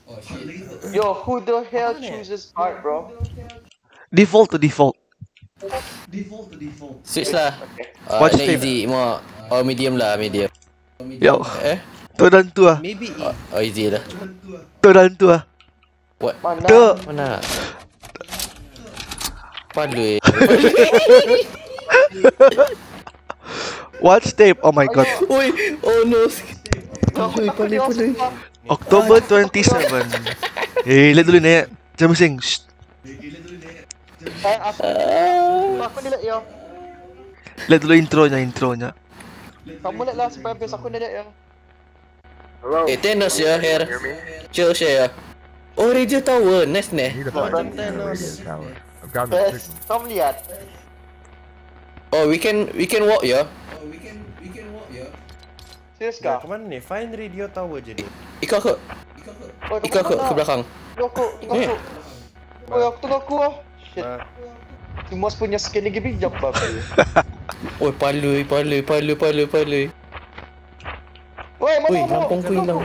Yo, who the hell chooses heart, bro? Default to default. Switch lah. Watch Ni tape. easy. Mau medium lah, medium. Yo. Tu dan tu ah. Maybe Easy lah. Tu dan tu ah. What? Tu. Mana? Padui. Watch tape. Oh my god. Oi, oh no. Padui. October 27. Lihat dulu ni. Jangan bising. Shh. Aku delete yo. Lihat dulu intronya. Kamu let lah supaya habis aku delete yo. Thanos ya, here. Chill share ya. Oh, radio tower. Nice nih. Need to find Front the radio tower. I've got no Yes, signal. kamu lihat. Oh, we can walk ya. Serius Dah kah? kemana ni? Find radio tower je ni. Ikut aku. Oh, Ikut aku ke belakang. Tunggu aku. Oh, aku tunggu aku ah. Shit. Ah, Si Mos punya skin lagi bijak babi. Oh, palui. Woi, mana Ui, kamu? lampung ku hilang.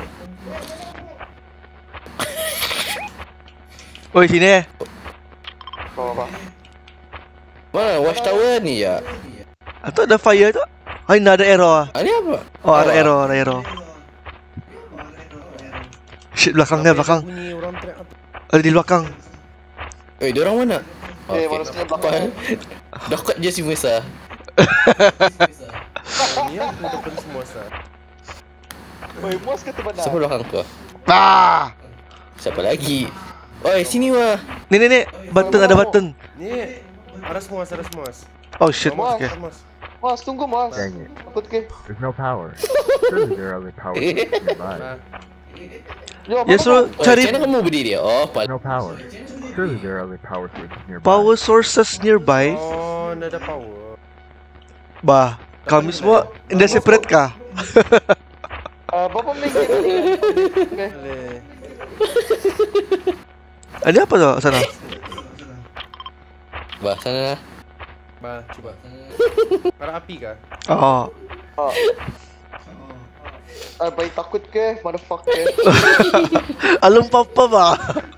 Oi, sini. Kau apa? Mana watchtower ni ya? Atau ada fire tu? Ah, ini ada error. Ini apa? Oh, ada error. Shit, belakangnya, belakang. bunyi orang teriak apa? Ada di belakang. Dia orang mana? Manusia belakang. Dekat je si Musa. Ni aku depan semua sah. Woi, Mos kata mana? Siapa belakang kau? Ah! Siapa lagi? Oi, sini wah. Ni. Button, ada button. Ni ada semua. Oh shit, Mas, okay. Mas. Mas, tunggu Mas. Dang it. Aku ke. There's no power. Surely there are other power sources nearby. Ah, Yo, Ya, suruh cari Macam mana kamu berdiri? Oh, No power. Surely there are other power sources nearby. power sources nearby. Oh, nggak ada power. Bah, kami semua indah separate kah? Bapak minggir. Okay. Boleh. Ada apa tu sana? Bah, sana lah. Bah, cuba. Ada api kah? Oh. Baik takut ke? Motherfucker. Alung papa bah.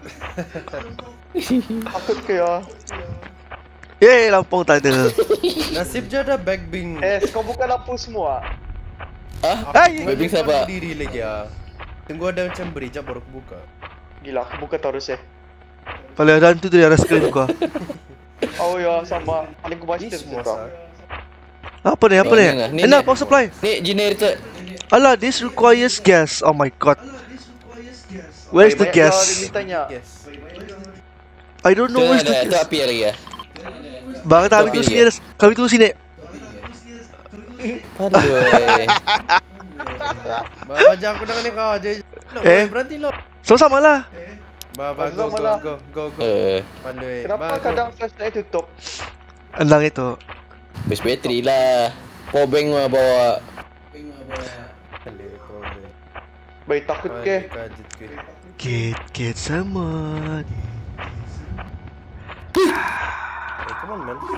Takut ke ya? Lampung tak ada. Nasib je ada backbing. Kau buka lampu semua. Backbing siapa? Diri lagi ya. Tunggu ada macam beri, jap baru aku buka. Gila, aku buka terus Paling ada hantu tu di atas screen kau. Oh ya, sama. Paling aku baca Ni terus semua kau. sah. Apa ni? Ni, Enak power supply. Ni generator. Alah, this requires gas. Oh my god. Where's the Dia gas? mintanya. Yes. I don't know where's the Tu gas. api lagi ya. Bang, kami tu sini. Kami tu sini. Aduh. Baca aku dengan kau aja. Berhenti lo. Sama-sama lah. Go. Pandai. Kenapa kadang flashlight tutup? Endang itu. Base bateri lah. Power bank mah bawa. Baik takut ke? Kit sama. Come on man.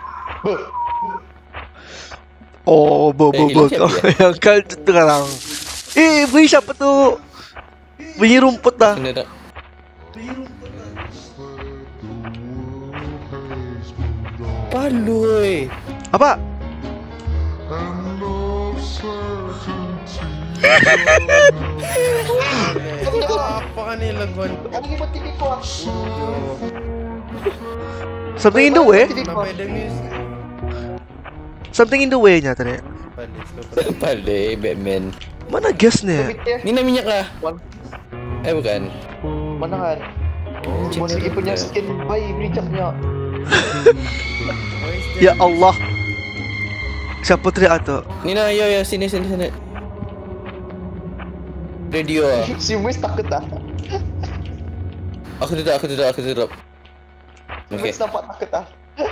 Oh, hilang siapa Yang kau terang. Bunyi siapa tu? Bunyi rumput dah. Kena tak? Palui. Apa? Apa kan ni laguan? Kamu ni mati ko ah. Something in the way? Kenapa ada music? Something in the way nya tadi. Palui Batman. Mana gas ni? Ni nak minyak lah. Bukan. Mana kan? Cuma segi punya skin bayi bijaknya. Ya Allah. Siapa teriak tu? Ni nak yo sini. Radio ah. Si Wis takut ah. Aku tutup. Okay. Wis nampak takut ah.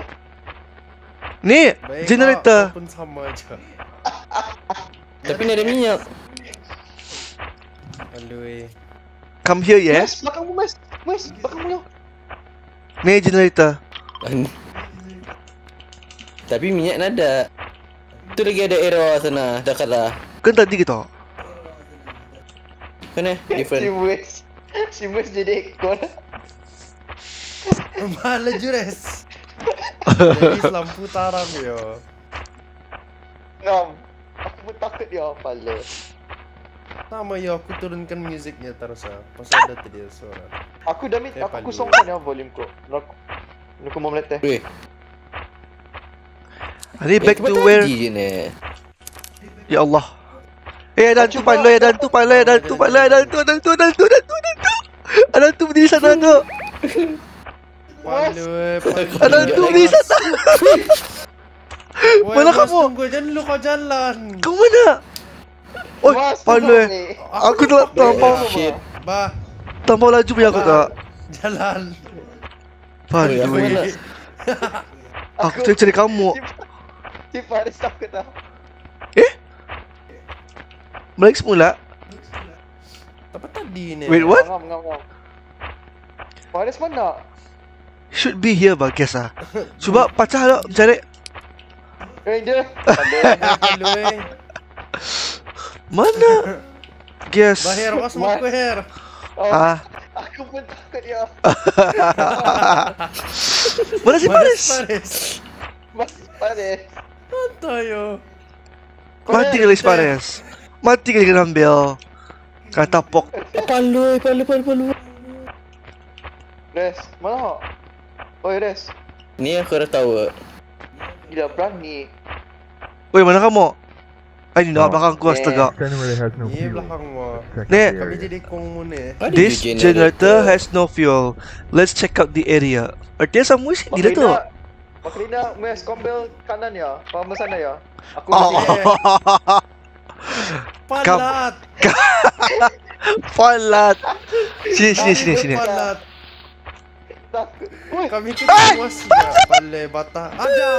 Ni generator. Pun sama aja. Tapi ni ada minyak. Aduh. Come here ya. Mas, belakangmu Mas. Mas, belakangmu yo. Ni generator. Tapi minyak nada. Tu lagi ada error sana, dekat lah. Kan tadi kita. Kan Si different. Wis. Si Mas jadi ekor. Malah Jures. Jadi lampu taram yo. Ngam. Aku pun takut dia pala. Sama yo, aku turunkan musiknya terus ah. Pasal ada tadi suara. Aku dah Eh, aku palu. songkan ya volume ko. Nak mau melete. Weh. Ini back to where? Ni. Ya Allah. Ada hantu pala, ada hantu pala, ada hantu pala, ada hantu. Ada hantu berdiri sana tu. Palu, Ada hantu berdiri sana. Mana kamu? Tunggu jangan lu kau jalan. Kau mana? Oh, Mas, pala. ni. Aku dah tampau. Shit. Bah, Tampau laju punya aku tak. jalan. Oi, aku Pala. mana? Aku cari kamu. Si Faris takut dah. Balik semula. Apa tadi ni? Wait, what? Ngam. Faris mana? Should be here bah, guess ah. Cuba pecah lah, cari. Dia. Palu. Mana? Guess. Bahir, awas aku her. Oh, Ah, aku pun takut dia. mana si Paris? Paris. Mas Faris. Tayo. Mati kali si Paris. Mati kali kena ambil. Kata pok. Palu. Res, mana? Oi Res, Ni aku dah tahu. gila berani. Woi, mana kamu? Ini nak Oh. belakang gua astaga. Generator has no Ni fuel. belakang mo. Check Nek. the Kami area. jadi kong mo ni. Ada This je generator has no fuel. Let's check out the area. Artinya semua sih di tu. Maklina, Mas kombel kanan ya, paham sana ya. Aku Oh, masih Palat. Palat. Sini. Palat. takut. Woi, Kami kita puas ya. Pale bata. Ada.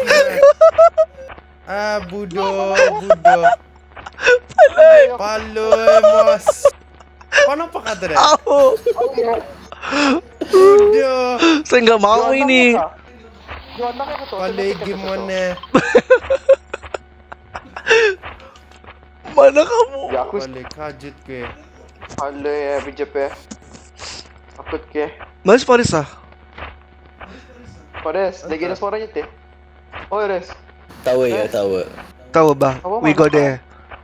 Ah, budo. Palu, mas. Paano pa ka dire? Au. Budo. Saya nggak mau ini. Johan nak aku tu. Palagi mo na. Mana kamu? Ya aku Pale kajut ko eh. halo ya BJP. Takut ke. Mana si Paris ah? Faris, lagi ada suaranya teh. Oi Res. Tahu ya, tahu. Tahu bah. Apa We mana go kau? there.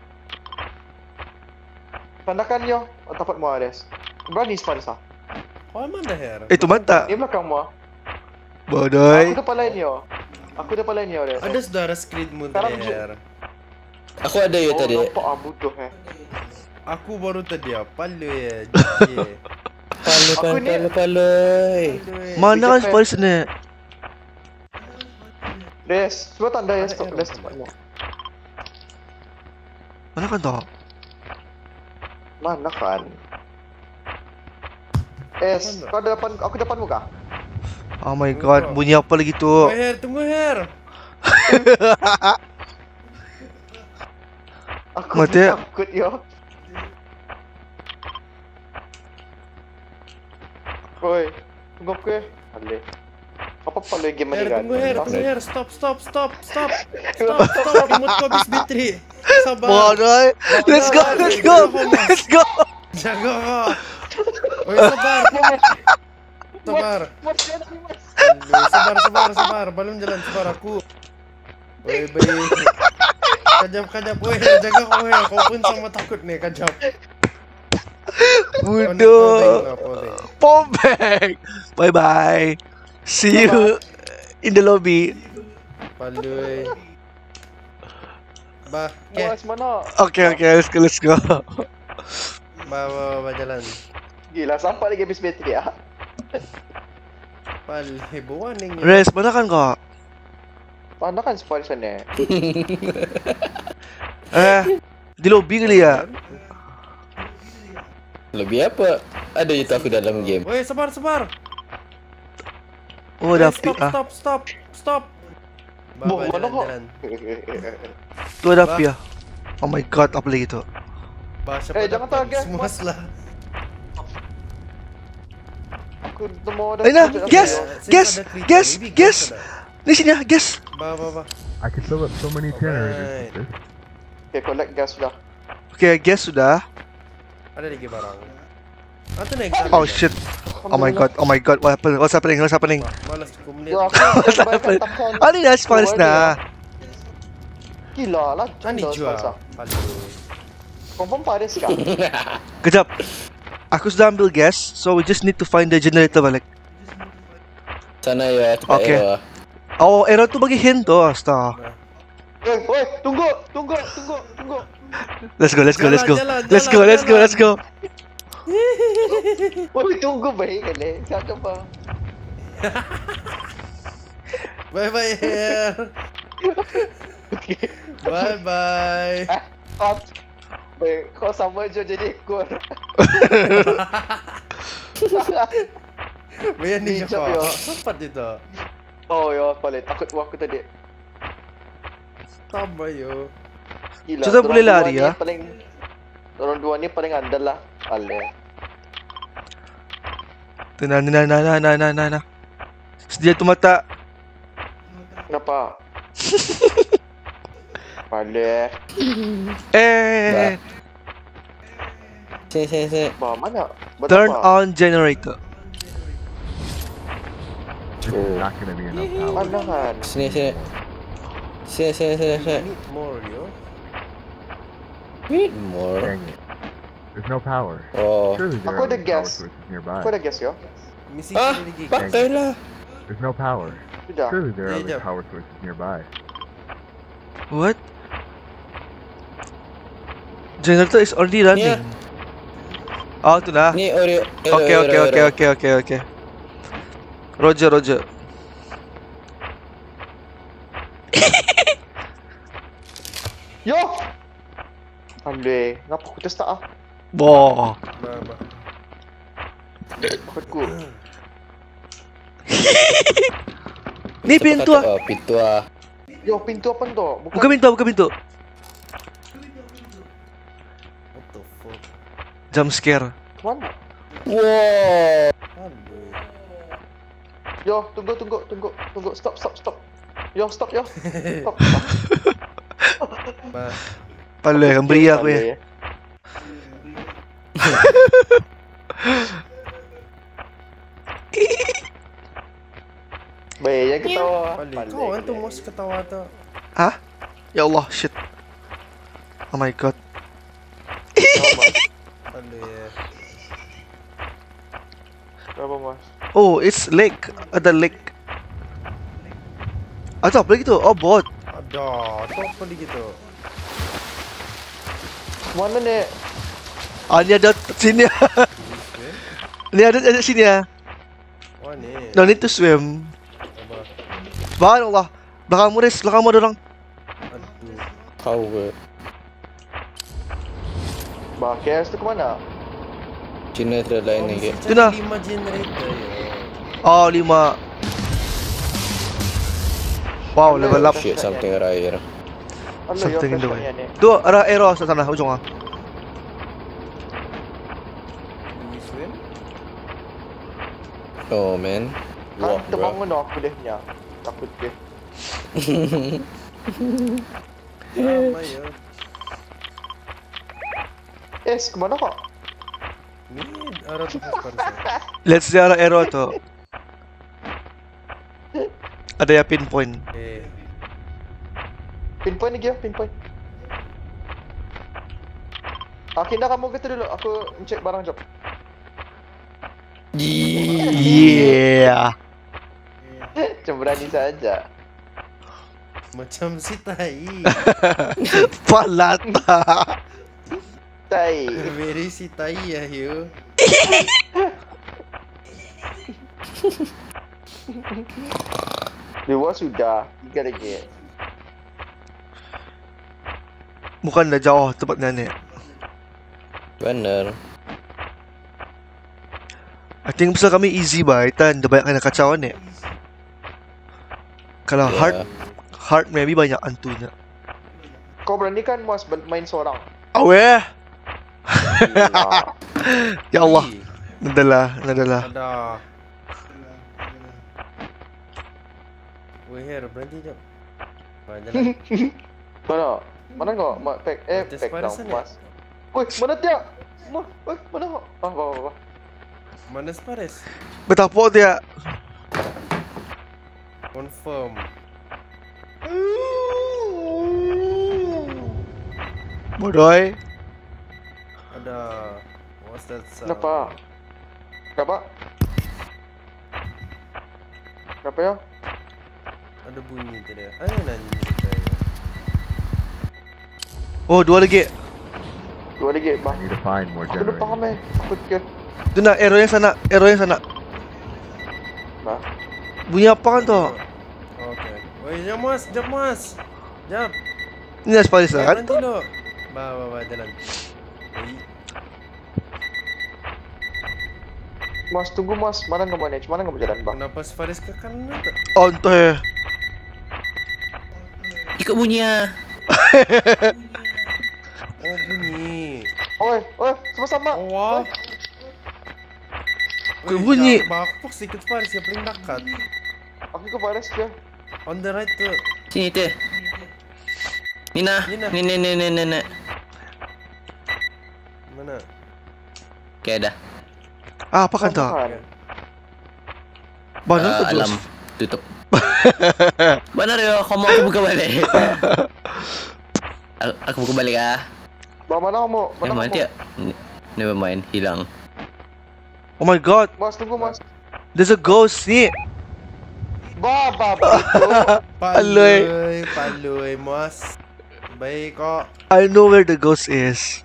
Tandakan yo, tapat mo Res. Berani si Faris ah. Kau man dah her. Itu mata. Ni belakang mo. Bodoh. Aku depan yo. Res. Ada saudara Squid Moon Sekarang tadi her. Aku ada ya tadi. Nampak bodoh Aku baru tadi ya. Palu ya. Jiji. Aku ni- Palu. Palu, eh. Mana kan si Paris ni? Res, cuba tanda ya Ada stop error Res. tanda. Mana kan tak? Mana kan? Kau ada depan, aku depan muka. Oh my god, bunyi apa lagi tu? Tunggu her. Aku Mati. takut yo. Oi, tunggu aku ya. Ale. Apa pala game ni kan? Tunggu her. Stop. Remote ko habis battery. Sabar. Bodoh. Let's go. Jaga ka. Oy, sabar. Sabar. Belum jalan, sabar aku. Oy, baik. Kajap. Oy, jaga ko her. Kau pun sama takut nih, kajap. Bodoh. Pop back. Bye bye. See you in the lobby. Paluy. Ba, Mas mana? Okay, let's go. ba jalan. Gila, sampai lagi habis bateri ya. Paluy, buwaning. Res, mana kan kau? Mana kan spoil sana? Di lobby kali ya? Lebih apa? Ada je tu aku dalam game. Woi, sabar. Oh, dah api ah. Stop. Bo, mana kau? Jalan. Tu ada api ah. Oh my god, apa lagi tu? Bahasa Jangan tahu gas. Semua lah. Aku temu ada. Aina, gas. Ni sini ah, gas. Ba. I can fill up so many generators with this. Okay, collect gas sudah. Okay, gas sudah. Ada lagi barang. Ano na exam? Oh shit. Oh my god. What's happening? Malas ko minit. Yo, aku What's happening? Ano na? Paris na. Gila lah. Ani jua. Confirm Paris ka? Kejap. Aku sudah ambil gas, so we just need to find the generator balik. Sana ya, tempat Okay. Ero. Oh, Ero tu bagi hint tu. Astaga. Woi, tunggu. Let's go. Jalan. Woi, tunggu baik kali. Siapa ba? Bye Her. Bye. Baik, kau sama je jadi ekor. Bayan ni Bijak, siapa? yo. Sempat itu. Oh ya, paling takut aku tadi. Tambah yo. Gila. Sudah boleh dorang lari, dua ni ya? Orang dua ni paling andal lah. Paling. Nah. Sedia tu mata. Kenapa? Paling. Sini. Bah, mana? Turn on generator. This is not gonna be enough power. Mana kan? Sini. Need more yo. More. Dang it. There's no power. Oh. Surely there Aku are ada other power gas. sources nearby. Aku ada gas yo. Misi Ah, lagi. pakailah. There's no power. Sudah. Surely there are Yeah, other yeah. power sources nearby. What? Generator is already running. Oh, tu dah. Ni Oreo. Okay. Roger. Yo! Andai, ngapa aku tak ah? Boh. Ba. Takutku. Ni pintu ah. Oh, pintu ah. Yo, pintu apa tu? Buka pintu. What the fuck? Jump scare. Mana? Wow. Aduh. Yo, tunggu. Stop. Yo, stop yo. Stop. Ba. Pala, ang beriak aku ya. Baik, jangan ketawa. Balik. Kau kan tu mos ketawa tu. Hah? Ya Allah, shit. Oh my god. Balik. Berapa mas? Oh, it's lake. Ada lake. Ada apa lagi tu? Oh, bot. Ada. Tu apa lagi tu? Mana ni? Ah, ni ada sini. Ni ada sini ya. Wah ni. No need to swim. Apa? Subhanallah. Belakang mu, Riz. Belakang mu ada orang. Aduh. Kau ke? Bah, KS tu ke mana? Cina terlalu lain lagi. Tu dah. 5 generator yo. Oh, 5. Wow, level up. Shit, something right. Alah, yo, Something in the flashlightnya way. ni. Tu arah arrow sa sana, ujung ah. Do we swim? Oh man. Kan Wah, bro. terbangun aku dia punya. Takut dia. Apa yo? Ke mana kok? Ni arah tu pasal. Let's see arah arrow tu. Ada ya pinpoint. Pinpoint lagi ya, pinpoint. Kinda kamu gitu dulu, aku cek barang jom. Yeah. Cuma berani saja. Macam si tai. Palata. Tai. Very si tai ya yo. Dua sudah, 3 lagi. Bukan dah jauh tempat nenek. Benar. I think pasal kami easy ba, Tan. Dah banyak kena kacau ni. Kalau Yeah. hard maybe banyak antunya. Kau berani kan mas main seorang? Aweh. Gila. Ya Allah. Ih, Nadalah. ada. Weh, Her, berhenti jap. Jalan. Mana? Mana kau? Pack Atas pack down parasan ni? mas. Woi, mana dia? Woi, mana kau? Ah, Mana Faris? Betapok dia. Confirm. Bodoy. Ada. What's that sound? Kenapa? Kenapa? Kenapa ya? Ada bunyi tadi. Ayo nanya kita. Oh, dua lagi. Dua lagi, I bang. need to find more Aku lupa generators. kami. Aku fikir. Tu nak arrow yang sana, arrow yang sana. Nah, Bunyi apa kan tu? Okay. Woi, jap mas, jap mas. Jap. Ini dah Faris lah kan? Nanti lo. Ba, jalan. Woi. Mas, tunggu mas. Mana nggak manage? Mana nggak berjalan, bang? Kenapa si Faris ke kanan tu? Oh, entah ya. Ikut bunyi ah. Oh bunyi. Oi, sama-sama. Oh wah. Kau bunyi. Bakpok sikit Faris yang paling dekat. Aku ke Faris je. On the right tu. Sini teh. Nina. Nina. Ni. Mana? Okay dah. Ah, apa kan tu? Mana tu? Alam tutup. Benar ya, kamu aku buka balik. Aku buka balik ah. Bang, mana kamu? Mana Mana kamu? dia? Never mind, hilang. Oh my god, Mas, tunggu mas. there's a ghost ni. Baba, Paluy, mas. Baik kok. I know where the ghost is.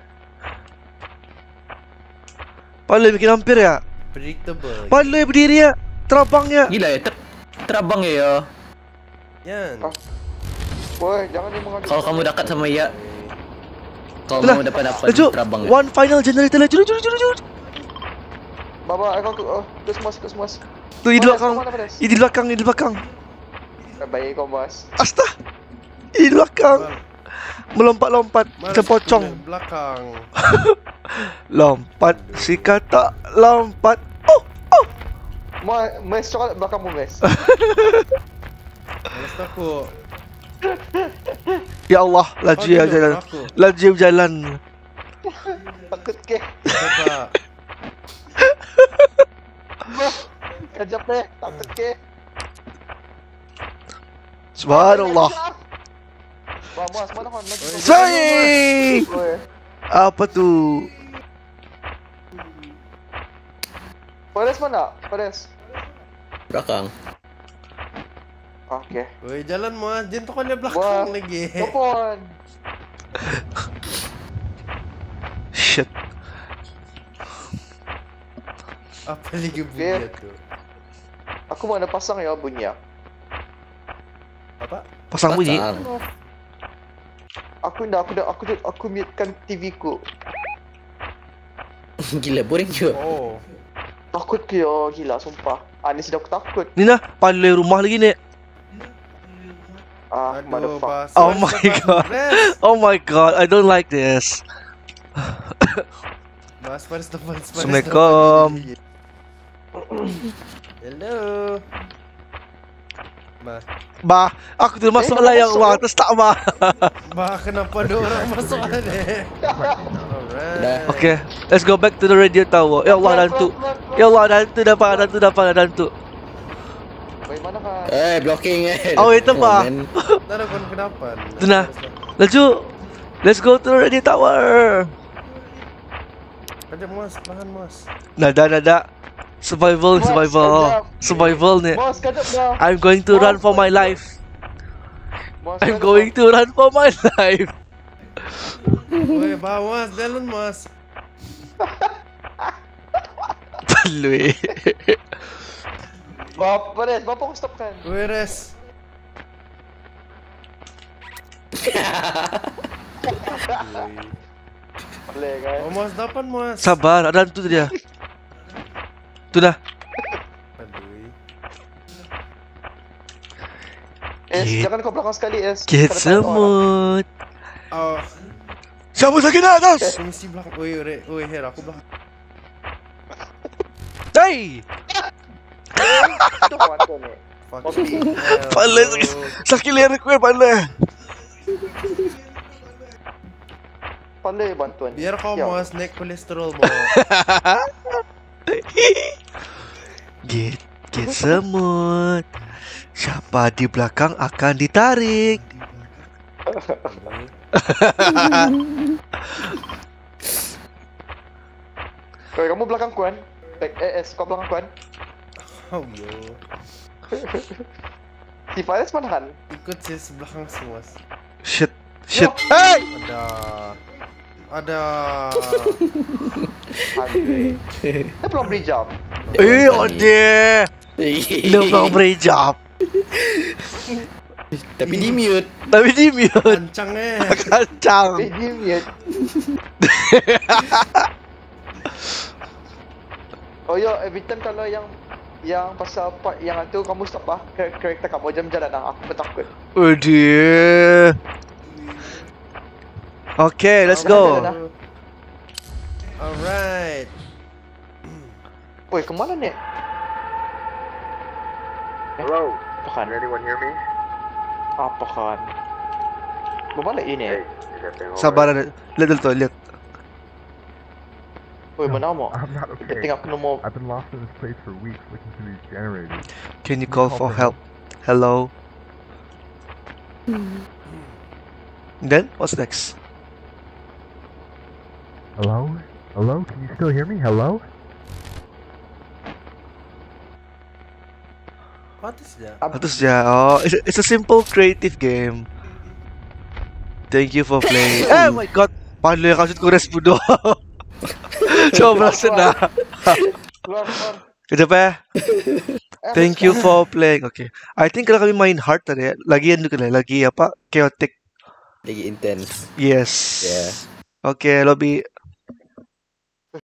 Palai bikin hampir ya. Predictable. Palai berdiri ya. Terabangnya. Gila ya, terabang ya. Yan. Ah. Woi, jangan dia mengambil. Kalau kamu dekat sama ya, kalau Itulah. kamu dapat Laju. terabang. One final generator laju. Juru. Baba, aku kes mas. Tu di Faris, belakang. kau mana, Faris? Di belakang. Baik kau mas. Asta. Di belakang. Melompat-lompat macam pocong. Belakang. Lompat si kata lompat. Mes coklat belakangmu mes. Malas aku. Ya Allah, laju ya jalan. Laju berjalan. Takut ke? Apa? Kejap deh, takut ke? Subhanallah. Wah, mas, mana kan? Say! Oi. Apa tu? Faris mana? Faris. Belakang. Oke. Woi, jalan mas. Jangan tu kau lihat belakang Wah. lagi. Telepon. Shit. Apa lagi bunyi tu? Aku mana pasang ya bunyi ya? Apa? Pasang bunyi. Aku mute-kan TV ku. Gila, boring juga. Oh. Takut ke ya, gila sumpah. Ni sudah aku takut. Ni nah, palai rumah lagi ni. Ah, Aduh, motherfucker. bas. Oh my god. Oh my god, I don't like this. Mas Faris teman. Assalamualaikum. Hello. Bah, aku tu masuk lah yang wah, terus tak bah. Kenapa ada orang masuk ni? Alright. Okay, let's go back to the radio tower. Ya Allah, dantu. Ya Allah, dantu dapat. Bagaimana kan? Blocking Oh, itu apa? Tak ada kon kenapa? Tu nah. Laju. Let's go to the radio tower. Kejap mas, pelan mas. Nada. Survival ni. Bos, kejap dah. I'm going to run for my life. Bos, I'm kejap. going to run for my life. Woi, bawa mas, jalan mas. Palui. Faris, bapak aku stop kan? Woi, res. Boleh kan? Oh mas, dapat mas. Sabar, ada hantu tu dia. Tu dah. Aduh. Jangan kau belakang sekali Get semut. Oh, Siapa sakit atas? mesti belakang. Woi, Her, aku belakang. Hey! Itu kawan ni. Fucking Palai sakit leher aku palai. Pandai bantuan. Biar kau Ya. mas naik kolesterol mo. Git semut. Siapa di belakang akan ditarik? Kamu belakang Kuan. Kau belakang Kuan. Oh yo. Si Faris manahan. Ikut sih sebelakang semua. Shit. Hey! Ada. Dia belum beri jam. Oh dia. Dia belum beri job. Tapi di mute. Tapi di mute. Kencangnya. Kacang. Dia mute. Oh yo, every time kalau yang pasal part yang itu kamu stop lah. Karakter kamu jam jalan lah. Aku bertakut. Oh dia. Okay, let's go. Alright. Woi, kemana nih? Hello? Apa kan? Can anyone hear me? Apa kan? Berbalik ini. Hey, is everything alright? Sabar, lihat tu, lihat. Woi, mana mau? I'm not Kita okay. tengok penuh. I've been lost in this place for weeks looking for these generators. Can you call for help? Hello. Then what's next? Hello? Hello? Can you still hear me? Hello? What is that? Terus ya, oh, it's a simple creative game. Thank you for playing. Oh my god, pandai kasut kures bodoh. Coba senang. Keluar. Kejap ya. Thank you for playing. Okay, I think kalau kami main hard tadi ya, lagi apa? Chaotic. Lagi intense. Yes. Yeah. Okay, lobby.